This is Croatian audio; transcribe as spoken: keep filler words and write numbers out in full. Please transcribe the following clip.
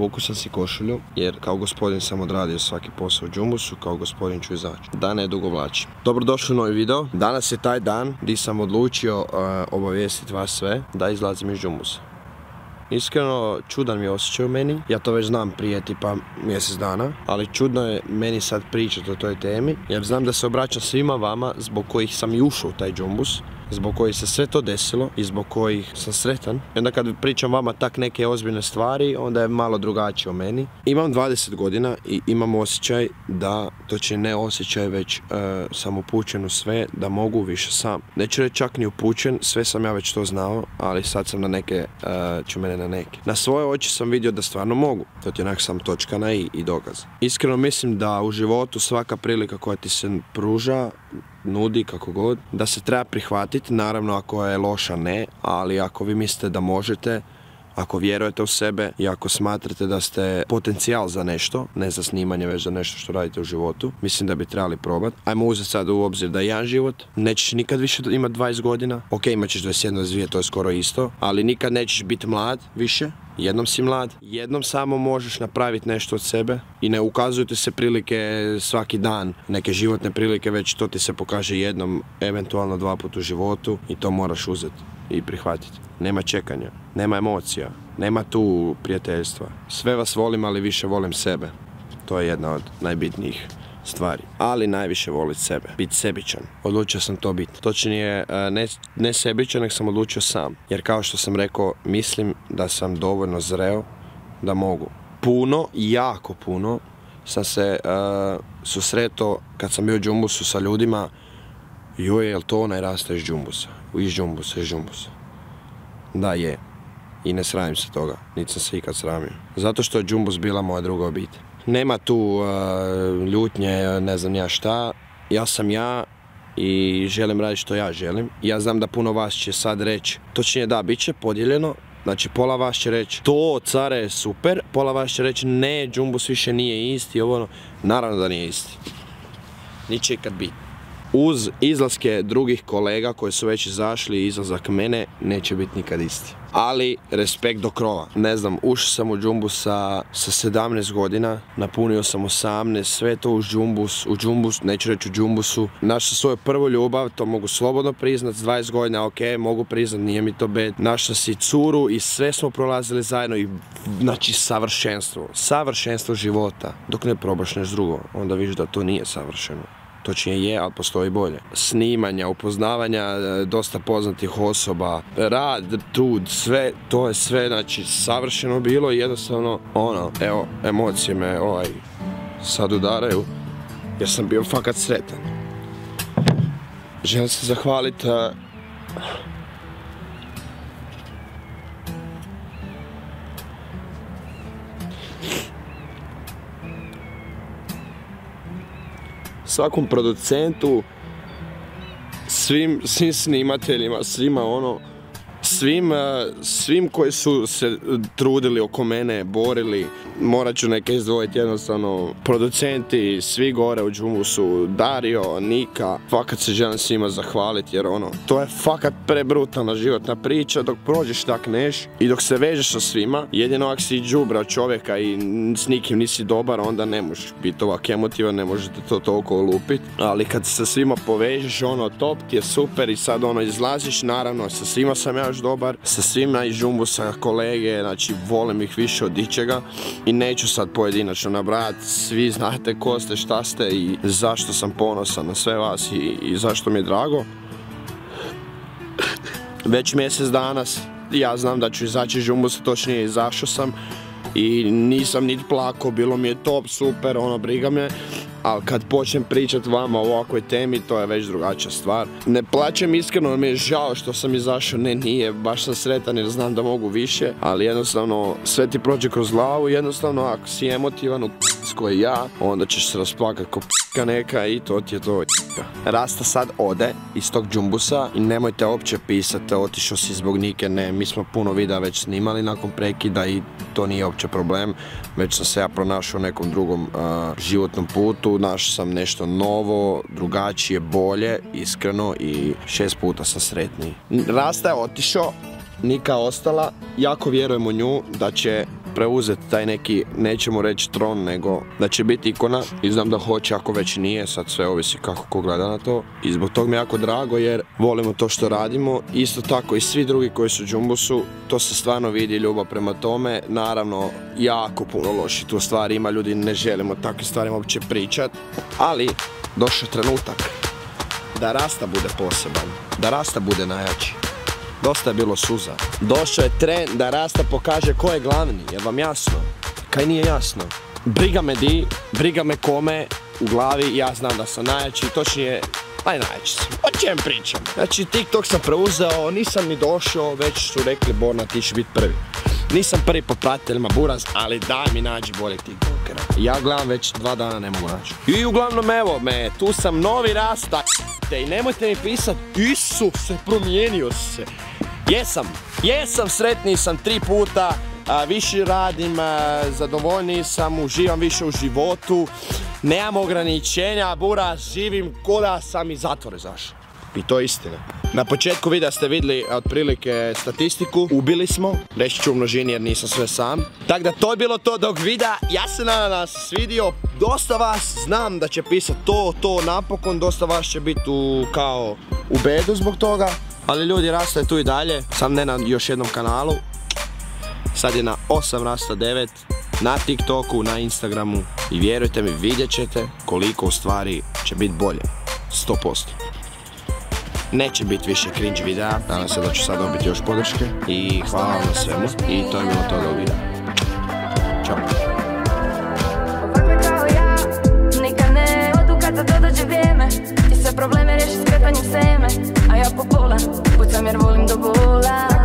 Obukao sam si košulju jer kao gospodin sam odradio svaki posao u džumbusu, kao gospodin ću izaći. Da ne dugo vlačim. Dobrodošli u novi video. Danas je taj dan gdje sam odlučio uh, obavijestiti vas sve da izlazim iz džumbusa. Iskreno, čudan mi je osjećaj u meni, ja to već znam prije tipa mjesec dana, ali čudno je meni sad pričati o toj temi, jer znam da se obraćam svima vama zbog kojih sam i ušao u taj džumbus, zbog kojih se sve to desilo i zbog kojih sam sretan. I onda kad pričam vama tak neke ozbiljne stvari, onda je malo drugačije o meni. Imam dvadeset godina i imam osjećaj da, to će ne osjećaj, već uh, sam upućen u sve, da mogu više sam. Neću reći čak ni upućen, sve sam ja već to znao, ali sad sam na neke, uh, ću mene na neke. Na svoje oči sam vidio da stvarno mogu. To ti onak sam točka na i i dokaz. Iskreno mislim da u životu svaka prilika koja ti se pruža, nudi, kako god, da se treba prihvatiti, naravno ako je loša ne, ali ako vi mislite da možete, ako vjerujete u sebe i ako smatrate da ste potencijal za nešto, ne za snimanje, već za nešto što radite u životu, mislim da bi trebali probati. Ajmo uzeti sad u obzir da jedan život, nećeš nikad više imati dvadeset godina, ok, imat ćeš dvadeset jedan, dvadeset dvije, to je skoro isto, ali nikad nećeš biti mlad više. Jednom si mlad, jednom samo možeš napraviti nešto od sebe i ne ukazuju ti se prilike svaki dan, neke životne prilike, već to ti se pokaže jednom, eventualno dva puta u životu i to moraš uzeti i prihvatiti. Nema čekanja, nema emocija, nema tu prijateljstva. Sve vas volim, ali više volim sebe. To je jedna od najbitnijih stvari. Ali najviše voliti sebe, biti sebičan. Odlučio sam to biti. Točnije, ne, ne sebičan, nek sam odlučio sam. Jer kao što sam rekao, mislim da sam dovoljno zreo da mogu. Puno, jako puno, sam se uh, susretao kad sam bio u džumbusu sa ljudima. Joj, jel to onaj rasta iz džumbusa? Iz džumbusa, iz džumbusa. Da, je. I ne sramim se toga. Niti sam se ikad sramio. Zato što je džumbus bila moja druga obitelj. Nema tu uh, ljutnje, ne znam ja šta. Ja sam ja i želim raditi što ja želim. Ja znam da puno vas će sad reći, točnije da, bit će podijeljeno. Znači pola vas će reći to care je super, pola vas će reći ne, džumbus više nije isti, ovo ono. Naravno da nije isti. Niće ikad biti. Uz izlaske drugih kolega koji su već izašli i izlazak mene neće biti nikad isti. Ali respekt do krova. Ne znam, ušao sam u džumbus sa, sa sedamnaest godina, napunio sam osamnaest, sve to u džumbus, u džumbus, neću reći u džumbusu. Našao svoju prvu ljubav, to mogu slobodno priznat, s dvadeset godina, ok, mogu priznat, nije mi to bed. Našao si curu i sve smo prolazili zajedno i, znači, savršenstvo. Savršenstvo života. Dok ne probaš nešto drugo, onda vidiš da to nije savršeno. Točnije je, ali postoji bolje. Snimanja, upoznavanja dosta poznatih osoba, rad, trud, sve, to je sve, znači, savršeno bilo i jednostavno, ono, evo, emocije me, ovaj, sad udaraju, jer sam bio fakat sretan. Želim se zahvaliti, uh, svakom producentu, svim, svim snimateljima, svima ono, svim, svim koji su se trudili oko mene, borili, morat ću neke izdvojiti jednostavno, producenti, svi gore u džumbusu, Dario, Nika, fakat se želim svima zahvaliti jer ono, to je fakat prebrutalna životna priča, dok prođeš tak neš i dok se vežeš sa svima, jedino ako si đubra čovjeka i s nikim nisi dobar, onda ne možeš biti ovak emotivan, ne možete to toliko lupit, ali kad se sa svima povežeš, ono, top ti je super i sad ono, izlaziš, naravno, sa svima sam ja još dobar, sa svima iz džumbusa, kolege, znači, volim ih više od ičega. I neću sad pojedinačno nabrajati, svi znate ko ste, šta ste i zašto sam ponosan na sve vas i, i zašto mi je drago. Već mjesec danas ja znam da ću izaći iz džumbusa, točnije izašao sam i nisam niti plako, bilo mi je top, super, ono, briga me. Ali kad počnem pričati vama o ovakvoj temi, to je već drugačija stvar. Ne plaćem iskreno, mi je žao što sam izašao, ne, nije, baš sam sretan jer znam da mogu više, ali jednostavno sve ti prođe kroz glavu, jednostavno ako si emotivan u p***s koji ja, onda ćeš se rasplakati ko p***ka neka i to ti je to p***ka. Rasta sad ode iz tog džumbusa i nemojte uopće pisati otišao si zbog Nike, ne, mi smo puno videa već snimali nakon prekida i to nije uopće problem, već sam se ja pronašao u nekom drugom uh, životnom putu, našao sam nešto novo, drugačije, bolje, iskreno i šest puta sam sretniji. Rasta je otišao, Nika ostala, jako vjerujem u nju da će preuzeti taj neki, nećemo reći tron, nego da će biti ikona i znam da hoće, ako već nije, sad sve ovisi kako ko gleda na to i zbog tog mi je jako drago jer volimo to što radimo. Isto tako i svi drugi koji su u Jumbusu, to se stvarno vidi ljubav prema tome. Naravno, jako puno loši tu stvari ima, ljudi ne želimo takve stvari uopće pričat, ali došao je trenutak da Rasta bude poseban, da Rasta bude najjači. Dosta je bilo suza. Došao je tren da Rasta pokaže ko je glavni, jer vam jasno? Kaj nije jasno? Briga me di, briga me kome, u glavi ja znam da sam najjači, točnije, aj najjači sam. O čem pričam? Znači TikTok sam preuzeo, nisam ni došao, već su rekli Borna ti će biti prvi. Nisam prvi po pratiteljima buraz, ali daj mi nađi boljeg TikTokera. Ja gledam već dva dana ne mogu naći. I uglavnom evo me, tu sam novi Rasta. I nemojte mi pisat, Isuse, promijenio se. Jesam, jesam, sretniji sam tri puta, a, više radim, a, zadovoljniji sam, uživam više u životu. Nemam ograničenja, buraz, živim ko da sam iz zatvora izašao. I to je istina. Na početku videa ste vidjeli otprilike statistiku, ubili smo, reći ću u množini jer nisam sve sam. Tako da to je bilo to dok videa, ja se nadam da se svidio, dosta vas znam da će pisat to, to napokon, dosta vas će biti u, kao u bedu zbog toga. Ali ljudi, Rasta je tu i dalje, sam ne na još jednom kanalu. Sad je na osam Rasta devet, na TikToku, na Instagramu i vjerujte mi, vidjet ćete koliko u stvari će biti bolje, sto posto. Neće biti više cringe videa, nadam se da ću sad dobiti još podrške i hvala vam na svemu i to je bilo to do videa. Ćao. Ovakve kao ja, nikad ne odu kad za to dođe vrijeme i sve probleme riješi skretanjem seme, a ja po pola pucam jer volim do bola.